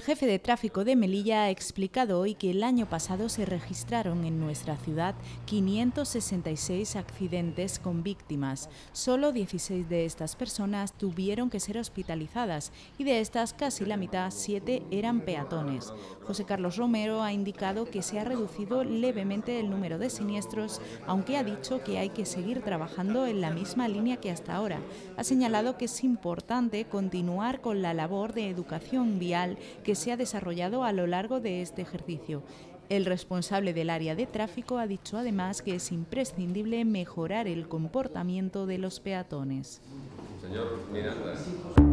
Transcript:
jefe de tráfico de Melilla ha explicado hoy que el año pasado se registraron en nuestra ciudad 566 accidentes con víctimas. Solo 16 de estas personas tuvieron que ser hospitalizadas y de estas casi la mitad, 7 eran peatones. José Carlos Romero ha indicado que se ha reducido levemente el número de siniestros, aunque ha dicho que hay que seguir trabajando en la misma línea que hasta ahora. Ha señalado que es importante continuar con la labor de educación vial que se ha desarrollado a lo largo de este ejercicio. El responsable del área de tráfico ha dicho además que es imprescindible mejorar el comportamiento de los peatones. Señor Miranda.